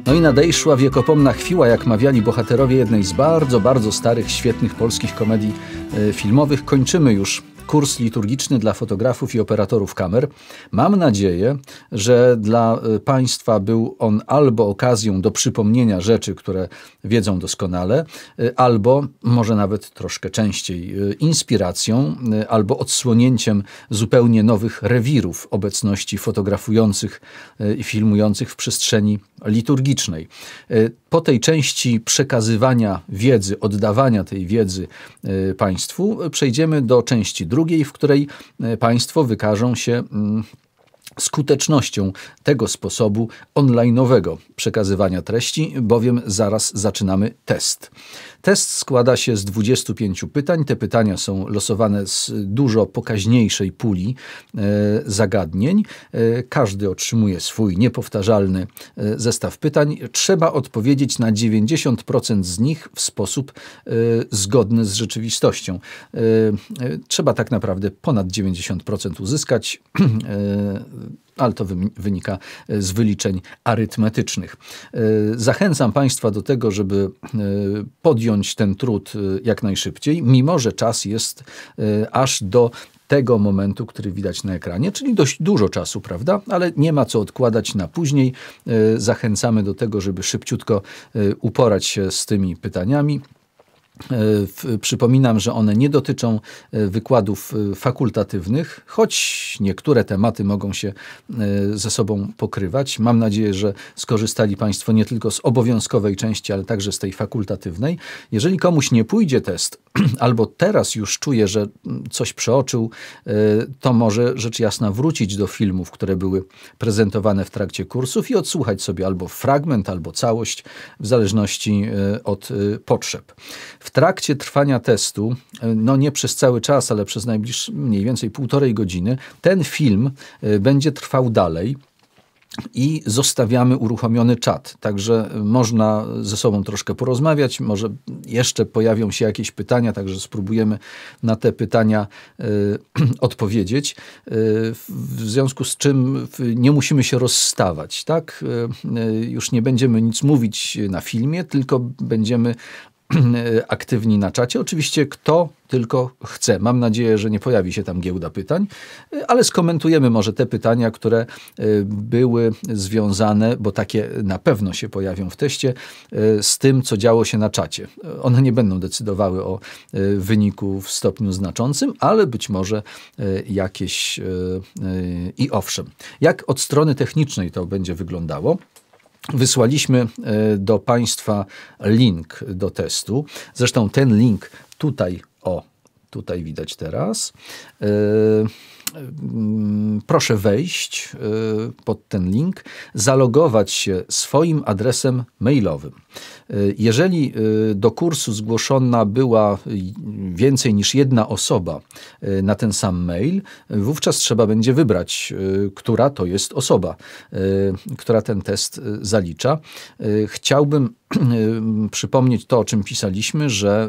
No i nadejszła wiekopomna chwila, jak mawiali bohaterowie jednej z bardzo, bardzo starych, świetnych polskich komedii filmowych. Kończymy już kurs liturgiczny dla fotografów i operatorów kamer. Mam nadzieję, że dla Państwa był on albo okazją do przypomnienia rzeczy, które wiedzą doskonale, albo może nawet troszkę częściej inspiracją, albo odsłonięciem zupełnie nowych rewirów obecności fotografujących i filmujących w przestrzeni liturgicznej. Po tej części przekazywania wiedzy, oddawania tej wiedzy Państwu, przejdziemy do części drugiej, w której Państwo wykażą się skutecznością tego sposobu online'owego przekazywania treści, bowiem zaraz zaczynamy test. Test składa się z 25 pytań. Te pytania są losowane z dużo pokaźniejszej puli zagadnień. Każdy otrzymuje swój niepowtarzalny zestaw pytań. Trzeba odpowiedzieć na 90% z nich w sposób zgodny z rzeczywistością. Trzeba tak naprawdę ponad 90% uzyskać, ale to wynika z wyliczeń arytmetycznych. Zachęcam Państwa do tego, żeby podjąć ten trud jak najszybciej, mimo że czas jest aż do tego momentu, który widać na ekranie, czyli dość dużo czasu, prawda? Ale nie ma co odkładać na później. Zachęcamy do tego, żeby szybciutko uporać się z tymi pytaniami. Przypominam, że one nie dotyczą wykładów fakultatywnych, choć niektóre tematy mogą się ze sobą pokrywać. Mam nadzieję, że skorzystali Państwo nie tylko z obowiązkowej części, ale także z tej fakultatywnej. Jeżeli komuś nie pójdzie test, albo teraz już czuje, że coś przeoczył, to może rzecz jasna wrócić do filmów, które były prezentowane w trakcie kursów i odsłuchać sobie albo fragment, albo całość, w zależności od potrzeb. W trakcie trwania testu, no nie przez cały czas, ale przez najbliższe mniej więcej 1,5 godziny, ten film będzie trwał dalej. I zostawiamy uruchomiony czat, także można ze sobą troszkę porozmawiać, może jeszcze pojawią się jakieś pytania, także spróbujemy na te pytania odpowiedzieć, w związku z czym nie musimy się rozstawać, tak? Już nie będziemy nic mówić na filmie, tylko będziemy aktywni na czacie. Oczywiście kto tylko chce. Mam nadzieję, że nie pojawi się tam giełda pytań, ale skomentujemy może te pytania, które były związane, bo takie na pewno się pojawią w teście, z tym, co działo się na czacie. One nie będą decydowały o wyniku w stopniu znaczącym, ale być może jakieś i owszem. Jak od strony technicznej to będzie wyglądało? Wysłaliśmy do Państwa link do testu. Zresztą ten link tutaj, tutaj widać teraz. Proszę wejść pod ten link, zalogować się swoim adresem mailowym. Jeżeli do kursu zgłoszona była więcej niż jedna osoba na ten sam mail, wówczas trzeba będzie wybrać, która to jest osoba, która ten test zalicza. Chciałbym przypomnieć to, o czym pisaliśmy, że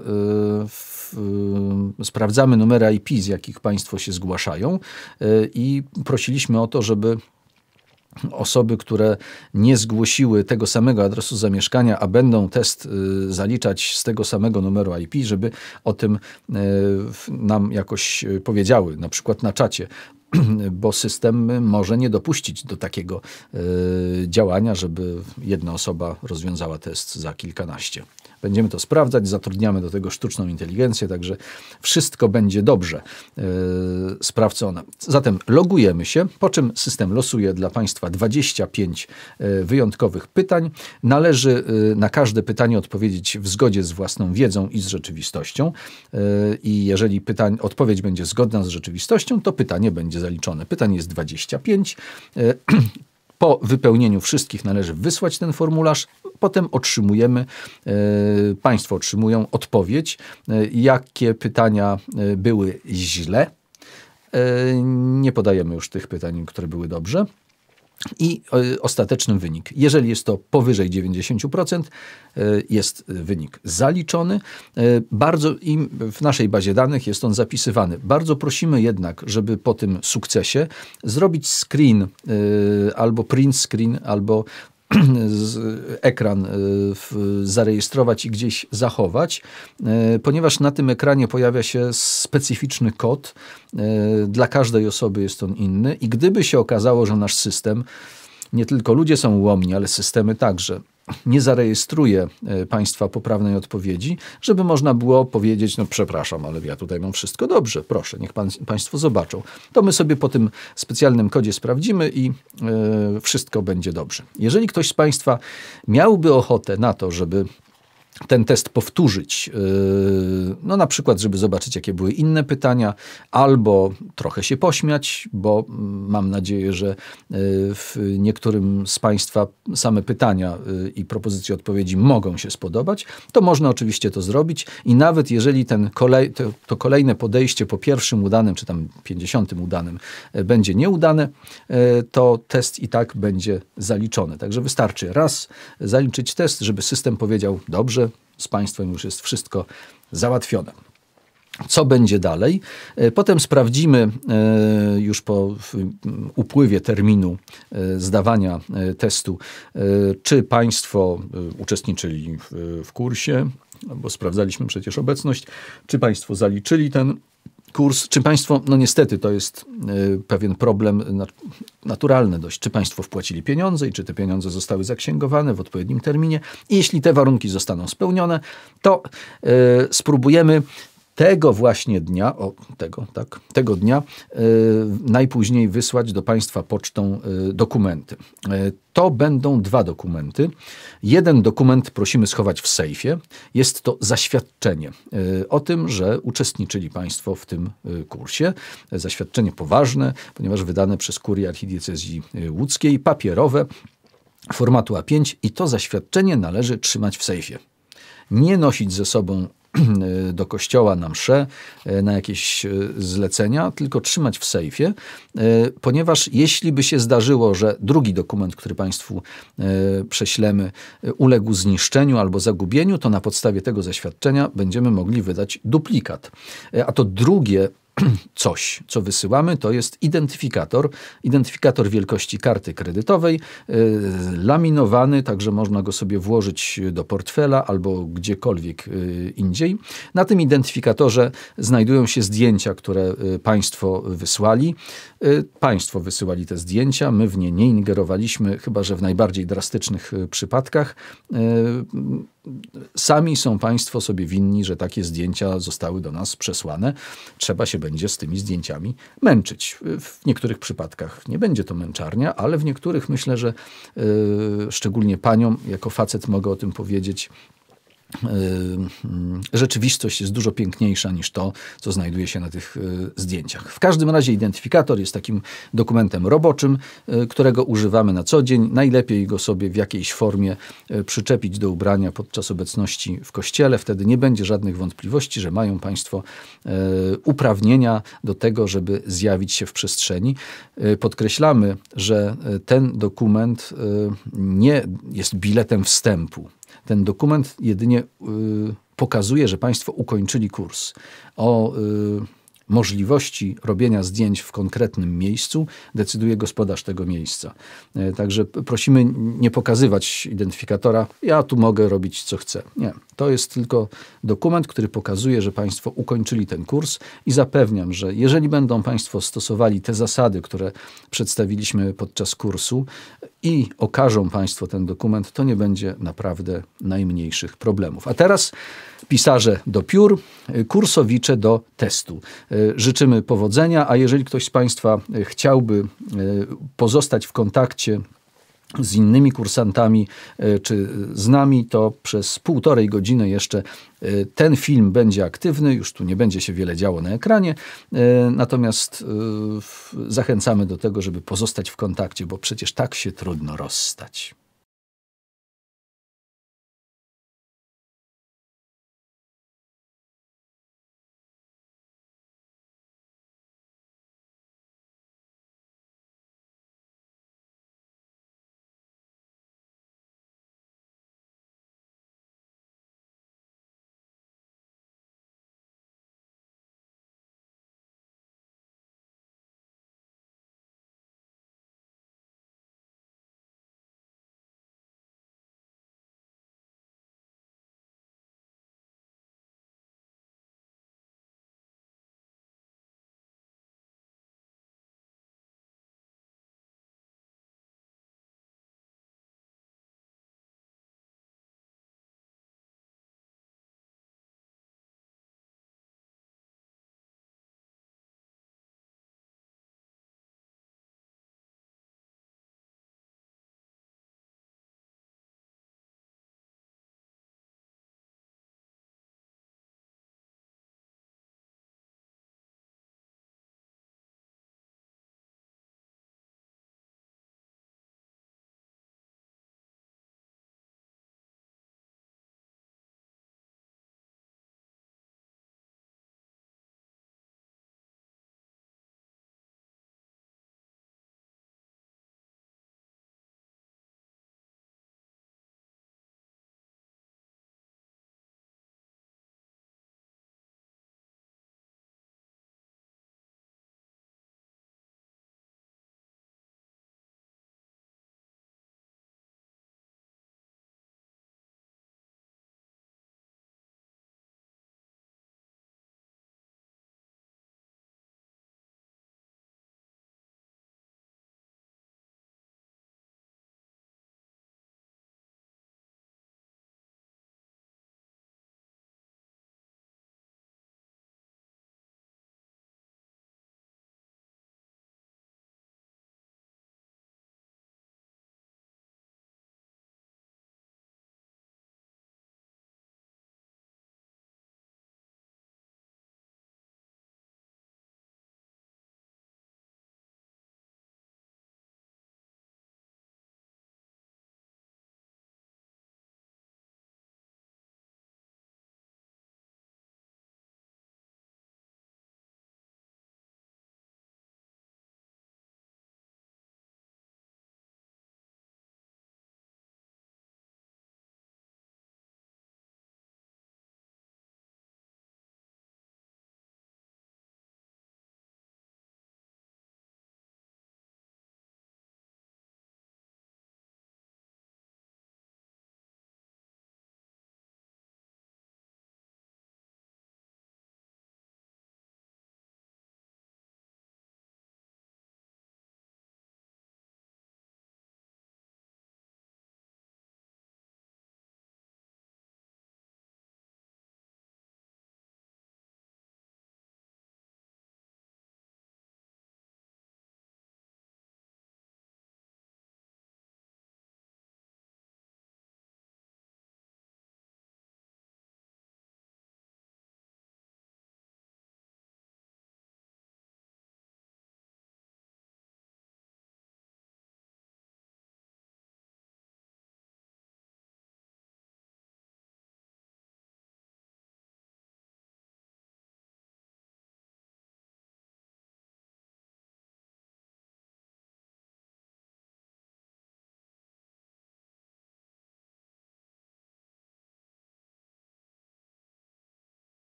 sprawdzamy numery IP, z jakich Państwo się zgłaszają i prosiliśmy o to, żeby osoby, które nie zgłosiły tego samego adresu zamieszkania, a będą test zaliczać z tego samego numeru IP, żeby o tym nam jakoś powiedziały, na przykład na czacie, bo system może nie dopuścić do takiego działania, żeby jedna osoba rozwiązała test za kilkanaście. Będziemy to sprawdzać, zatrudniamy do tego sztuczną inteligencję, także wszystko będzie dobrze sprawdzone. Zatem logujemy się, po czym system losuje dla Państwa 25 wyjątkowych pytań. Należy na każde pytanie odpowiedzieć w zgodzie z własną wiedzą i z rzeczywistością. I jeżeli odpowiedź będzie zgodna z rzeczywistością, to pytanie będzie zaliczone. Pytań jest 25. Po wypełnieniu wszystkich należy wysłać ten formularz, potem Państwo otrzymują odpowiedź, jakie pytania były źle. Nie podajemy już tych pytań, które były dobrze. I ostateczny wynik. Jeżeli jest to powyżej 90%, jest wynik zaliczony. W naszej bazie danych jest on zapisywany. Bardzo prosimy jednak, żeby po tym sukcesie zrobić screen albo print screen, albo ekran zarejestrować i gdzieś zachować, ponieważ na tym ekranie pojawia się specyficzny kod. Dla każdej osoby jest on inny i gdyby się okazało, że nasz system, nie tylko ludzie są ułomni, ale systemy także, nie zarejestruje państwa poprawnej odpowiedzi, żeby można było powiedzieć, no przepraszam, ale ja tutaj mam wszystko dobrze, proszę, niech państwo zobaczą. To my sobie po tym specjalnym kodzie sprawdzimy i wszystko będzie dobrze. Jeżeli ktoś z państwa miałby ochotę na to, żeby ten test powtórzyć, no na przykład, żeby zobaczyć, jakie były inne pytania, albo trochę się pośmiać, bo mam nadzieję, że w niektórym z państwa same pytania i propozycje odpowiedzi mogą się spodobać, to można oczywiście to zrobić i nawet jeżeli to kolejne podejście po pierwszym udanym, czy tam 50. udanym będzie nieudane, to test i tak będzie zaliczony. Także wystarczy raz zaliczyć test, żeby system powiedział, dobrze, z państwem już jest wszystko załatwione. Co będzie dalej? Potem sprawdzimy już po upływie terminu zdawania testu, czy państwo uczestniczyli w kursie, bo sprawdzaliśmy przecież obecność, czy państwo zaliczyli ten kurs, czy państwo, no niestety to jest pewien problem naturalny dość, czy państwo wpłacili pieniądze i czy te pieniądze zostały zaksięgowane w odpowiednim terminie. I jeśli te warunki zostaną spełnione, to spróbujemy tego właśnie dnia, tego dnia najpóźniej wysłać do państwa pocztą dokumenty. To będą 2 dokumenty. Jeden dokument prosimy schować w sejfie. Jest to zaświadczenie o tym, że uczestniczyli państwo w tym kursie. Zaświadczenie poważne, ponieważ wydane przez Kurię Archidiecezji Łódzkiej, papierowe, formatu A5 i to zaświadczenie należy trzymać w sejfie. Nie nosić ze sobą do kościoła na mszę, na jakieś zlecenia, tylko trzymać w sejfie, ponieważ jeśli by się zdarzyło, że drugi dokument, który państwu prześlemy, uległ zniszczeniu albo zagubieniu, to na podstawie tego zaświadczenia będziemy mogli wydać duplikat. A to drugie coś, co wysyłamy, to jest identyfikator wielkości karty kredytowej, laminowany, także można go sobie włożyć do portfela albo gdziekolwiek indziej. Na tym identyfikatorze znajdują się zdjęcia, które państwo wysłali. Państwo wysyłali te zdjęcia, my w nie nie ingerowaliśmy, chyba że w najbardziej drastycznych przypadkach. Sami są państwo sobie winni, że takie zdjęcia zostały do nas przesłane. Trzeba się będzie z tymi zdjęciami męczyć. W niektórych przypadkach nie będzie to męczarnia, ale w niektórych myślę, że szczególnie paniom, jako facet mogę o tym powiedzieć, rzeczywistość jest dużo piękniejsza niż to, co znajduje się na tych zdjęciach. W każdym razie identyfikator jest takim dokumentem roboczym, którego używamy na co dzień. Najlepiej go sobie w jakiejś formie przyczepić do ubrania podczas obecności w kościele. Wtedy nie będzie żadnych wątpliwości, że mają państwo uprawnienia do tego, żeby zjawić się w przestrzeni. Podkreślamy, że ten dokument nie jest biletem wstępu. Ten dokument jedynie pokazuje, że państwo ukończyli kurs. O możliwości robienia zdjęć w konkretnym miejscu decyduje gospodarz tego miejsca. Także prosimy nie pokazywać identyfikatora, ja tu mogę robić co chcę. Nie, to jest tylko dokument, który pokazuje, że państwo ukończyli ten kurs i zapewniam, że jeżeli będą państwo stosowali te zasady, które przedstawiliśmy podczas kursu i okażą państwo ten dokument, to nie będzie naprawdę najmniejszych problemów. A teraz pisarze do piór, kursowicze do testu. Życzymy powodzenia, a jeżeli ktoś z państwa chciałby pozostać w kontakcie z innymi kursantami czy z nami, to przez 1,5 godziny jeszcze ten film będzie aktywny, już tu nie będzie się wiele działo na ekranie, natomiast zachęcamy do tego, żeby pozostać w kontakcie, bo przecież tak się trudno rozstać.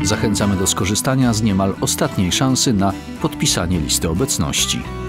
Zachęcamy do skorzystania z niemal ostatniej szansy na podpisanie listy obecności.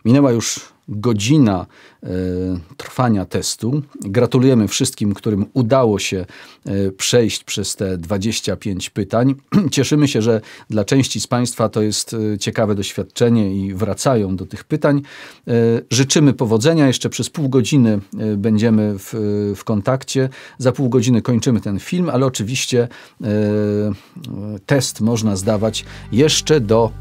Minęła już godzina trwania testu. Gratulujemy wszystkim, którym udało się przejść przez te 25 pytań. Cieszymy się, że dla części z Państwa to jest ciekawe doświadczenie i wracają do tych pytań. Życzymy powodzenia. Jeszcze przez pół godziny będziemy w kontakcie. Za pół godziny kończymy ten film, ale oczywiście test można zdawać jeszcze do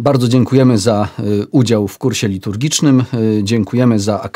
Bardzo dziękujemy za udział w kursie liturgicznym. Dziękujemy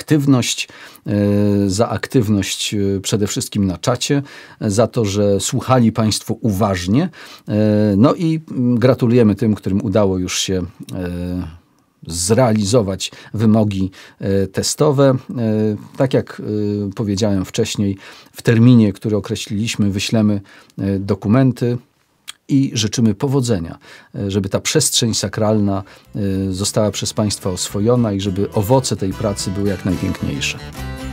za aktywność przede wszystkim na czacie, za to, że słuchali Państwo uważnie. No i gratulujemy tym, którym udało już się zrealizować wymogi testowe. Tak jak powiedziałem wcześniej, w terminie, który określiliśmy, wyślemy dokumenty i życzymy powodzenia, żeby ta przestrzeń sakralna została przez Państwa oswojona i żeby owoce tej pracy były jak najpiękniejsze.